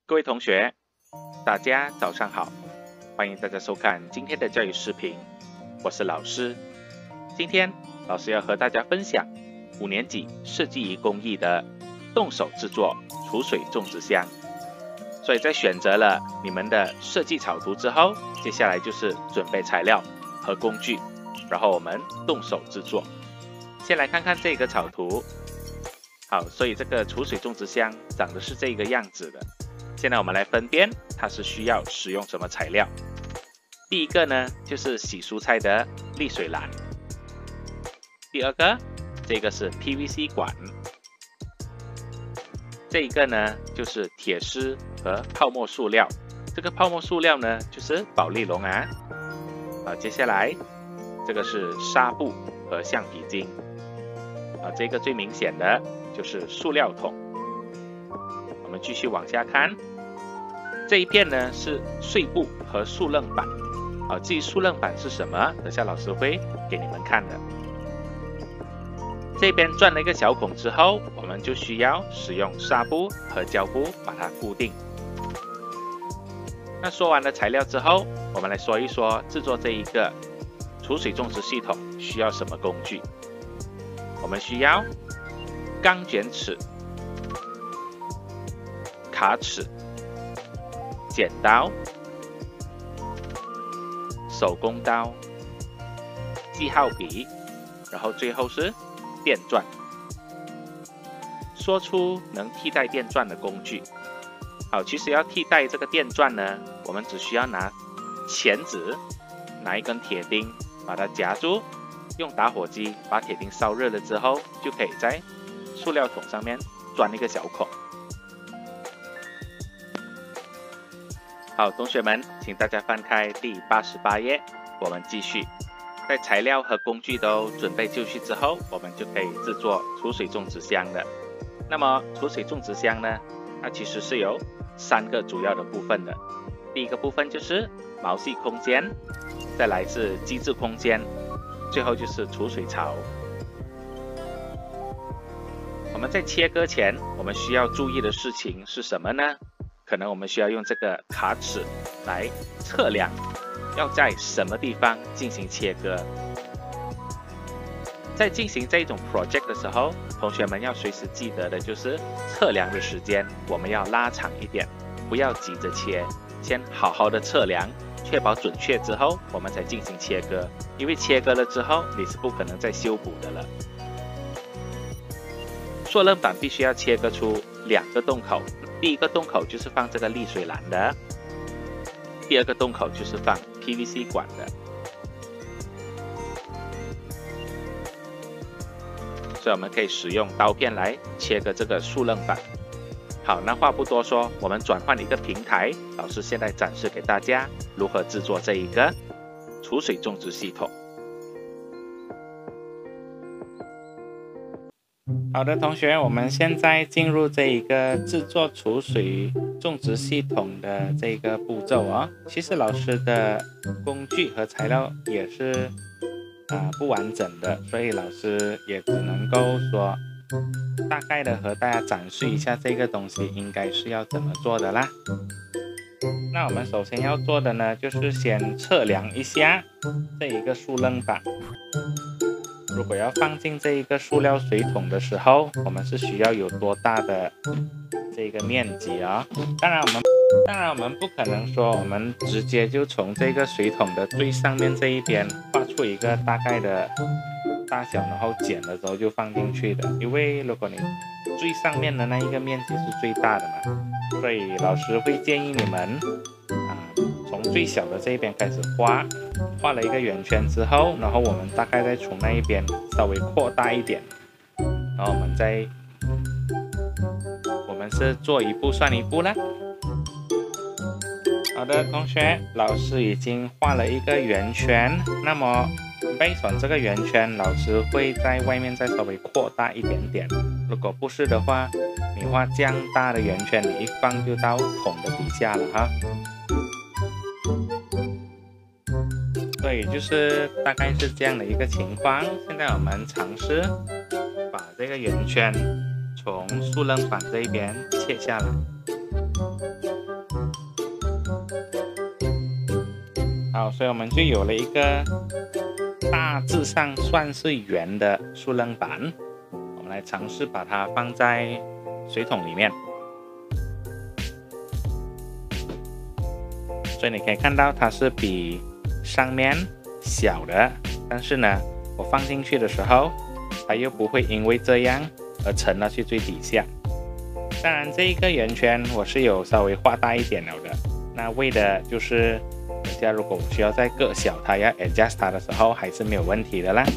各位同学，大家早上好，欢迎大家收看今天的教育视频，我是老师。今天老师要和大家分享5年级设计与工艺的动手制作储水种植箱。所以在选择了你们的设计草图之后，接下来就是准备材料和工具，然后我们动手制作。先来看看这个草图。好，所以这个储水种植箱长得是这个样子的。现在我们来分辨它是需要使用什么材料。第一个呢，就是洗蔬菜的沥水篮。第二个，这个是 PVC 管。这一个呢，就是铁丝和泡沫塑料。这个泡沫塑料呢，就是保丽龙啊。接下来这个是纱布和橡皮筋。这个最明显的就是塑料桶。我们继续往下看，这一片呢是碎布和塑楞板。至于塑楞板是什么，等下老师会给你们看的。这边钻了一个小孔之后，我们就需要使用纱布和胶布把它固定。那说完了材料之后，我们来说一说制作这一个储水种植系统需要什么工具。我们需要钢卷尺、卡尺、剪刀、手工刀、记号笔，然后最后是电钻。说出能替代电钻的工具。好，其实要替代这个电钻呢，我们只需要拿钳子，拿一根铁钉，把它夹住，用打火机把铁钉烧热了之后，就可以在塑料桶上面钻一个小孔。好，同学们，请大家翻开第88页，我们继续。在材料和工具都准备就绪之后，我们就可以制作储水种植箱了。那么储水种植箱呢，它其实是有3个主要的部分的。第一个部分就是毛细空间，再来是机制空间，最后就是储水槽。我们在切割前，我们需要注意的事情是什么呢？可能我们需要用这个卡尺来测量要在什么地方进行切割。在进行这种 project 的时候，同学们要随时记得的就是测量的时间，我们要拉长一点，不要急着切，先好好的测量，确保准确之后，我们才进行切割。因为切割了之后，你是不可能再修补的了。塑楞板必须要切割出2个洞口，第一个洞口就是放这个沥水篮的，第二个洞口就是放 PVC 管的。所以我们可以使用刀片来切割这个塑楞板。好，那话不多说，我们转换一个平台，老师现在展示给大家如何制作这一个储水种植系统。好的，同学，我们现在进入这一个制作储水种植系统的这个步骤啊。其实老师的工具和材料也是不完整的，所以老师也只能够说大概的和大家展示一下这个东西应该是要怎么做的啦。那我们首先要做的呢，就是先测量一下这一个塑楞板。如果要放进这一个塑料水桶的时候，我们是需要有多大的这个面积啊？当然我们不可能说我们直接就从这个水桶的最上面这一边画出一个大概的大小，然后剪了之后就放进去的。因为如果你最上面的那一个面积是最大的嘛，所以老师会建议你们从最小的这一边开始画了一个圆圈之后，然后我们大概再从那一边稍微扩大一点，然后我们是做一步算一步啦。好的，同学，老师已经画了一个圆圈，那么based on这个圆圈，老师会在外面再稍微扩大一点点。如果不是的话，你画这样大的圆圈，你一放就到桶的底下了哈。所以就是大概是这样的一个情况。现在我们尝试把这个圆圈从塑楞板这一边切下来。 好，所以我们就有了一个大致上算是圆的塑棱板。我们来尝试把它放在水桶里面。所以你可以看到它是比上面小的，但是呢，我放进去的时候，它又不会因为这样而沉到去最底下。当然，这一个圆圈我是有稍微画大一点了的，那为的就是等下如果我需要再割小它，要 adjust 它的时候，还是没有问题的啦。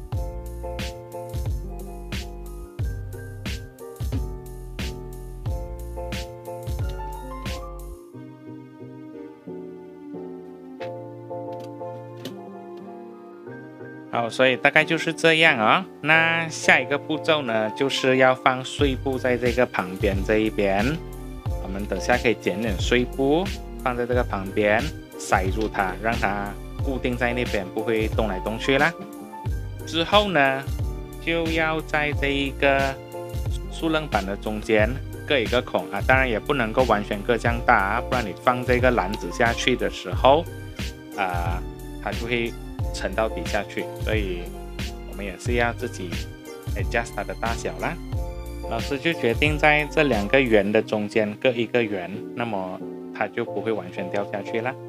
好，所以大概就是这样啊。那下一个步骤呢，就是要放碎布在这个旁边这一边。我们等下可以剪点碎布放在这个旁边，塞住它，让它固定在那边，不会动来动去啦。之后呢，就要在这一个塑棱板的中间各一个孔啊，当然也不能够完全各这样大啊，不然你放这个篮子下去的时候，它就会沉到底下去，所以我们也是要自己 adjust 它的大小啦。老师就决定在这两个圆的中间各一个圆，那么它就不会完全掉下去啦。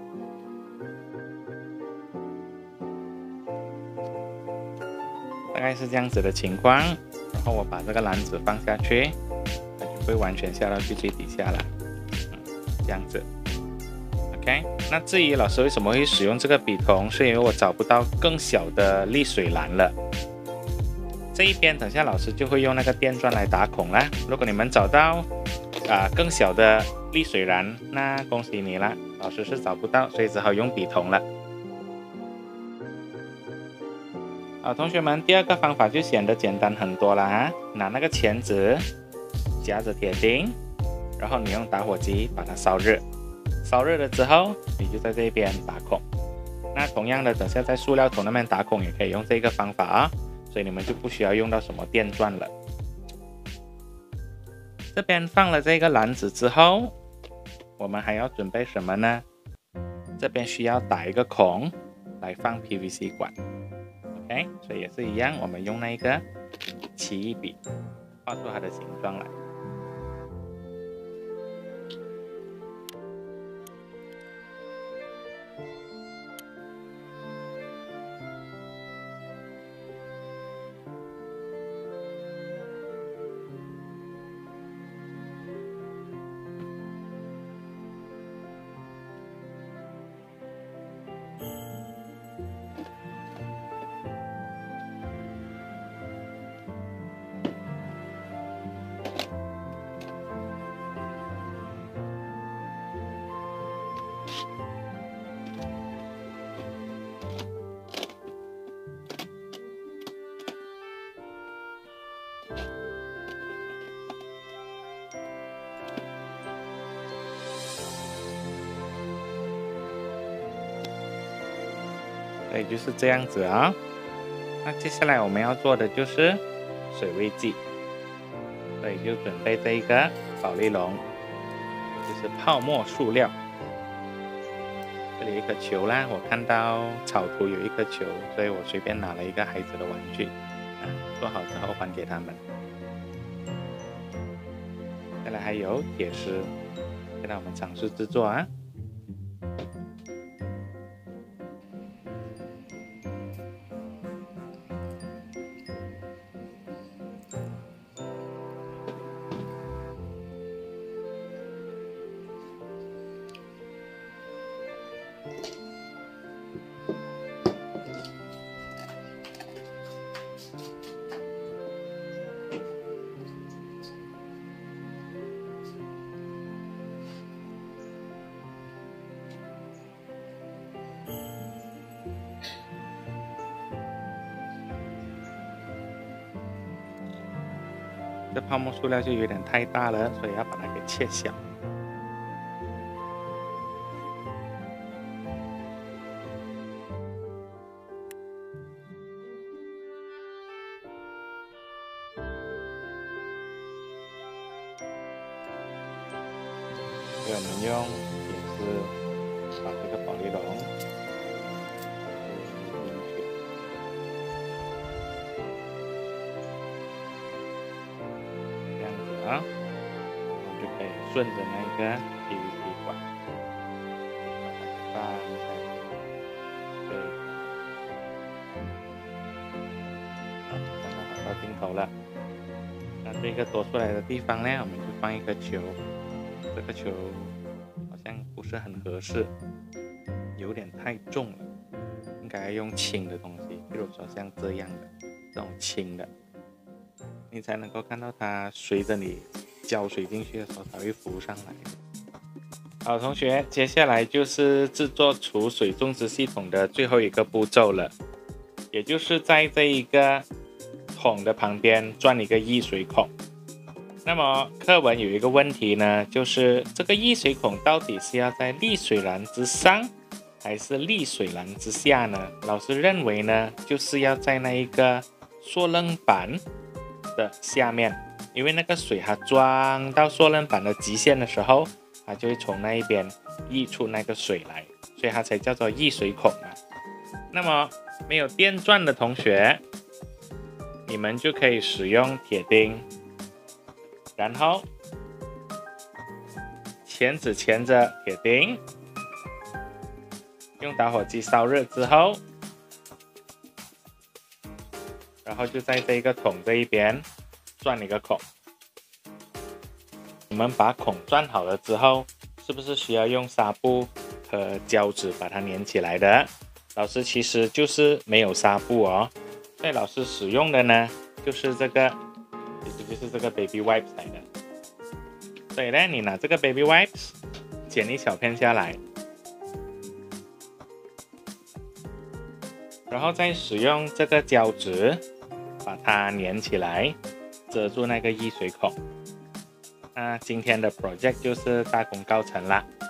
大概是这样子的情况，然后我把这个篮子放下去，它就会完全下到去最底下了，这样子。OK， 那至于老师为什么会使用这个笔筒，是因为我找不到更小的沥水篮了。这一边等下老师就会用那个电钻来打孔啦。如果你们找到更小的沥水篮，那恭喜你啦，老师是找不到，所以只好用笔筒了。好，同学们，第二个方法就显得简单很多了啊！拿那个钳子夹着铁钉，然后你用打火机把它烧热。烧热了之后，你就在这边打孔。那同样的，等下在塑料桶那边打孔也可以用这个方法啊，所以你们就不需要用到什么电钻了。这边放了这个篮子之后，我们还要准备什么呢？这边需要打一个孔来放 PVC 管。OK， 所以也是一样，我们用那一个奇异笔画出它的形状来。所以就是这样子啊。那接下来我们要做的就是水位计，所以就准备这一个保丽龙，就是泡沫塑料。这里有一颗球啦，我看到草图有一颗球，所以我随便拿了一个孩子的玩具，做好之后还给他们。再来还有铁丝，现在我们尝试制作啊。这泡沫塑料就有点太大了，所以要把它给切小。所以我们用铁丝把这个保丽龙进去，这样子啊，我们就可以顺着那个 PVC 管把它放在这里。好，刚刚好到尽头了。那这个多出来的地方呢，我们就放一颗球。这个球好像不是很合适，有点太重了，应该用轻的东西，比如说像这样的这种轻的，你才能够看到它随着你浇水进去的时候才会浮上来。好，同学，接下来就是制作储水种植系统的最后一个步骤了，也就是在这一个桶的旁边钻一个溢水孔。那么课文有一个问题呢，就是这个溢水孔到底是要在沥水篮之上还是沥水篮之下呢？老师认为呢，就是要在那一个塑棱板的下面，因为那个水它装到塑棱板的极限的时候，它就会从那一边溢出那个水来，所以它才叫做溢水孔啊。那么没有电钻的同学，你们就可以使用铁钉，然后钳子钳着铁钉，用打火机烧热之后，然后就在这个桶这一边钻一个孔。我们把孔钻好了之后，是不是需要用纱布和胶纸把它粘起来的？老师其实就是没有纱布哦，所以老师使用的呢就是这个，其实就是这个 baby wipes 来的。所以呢，你拿这个 baby wipes 剪一小片下来，然后再使用这个胶纸把它粘起来，遮住那个溢水孔。那今天的 project 就是大功告成啦。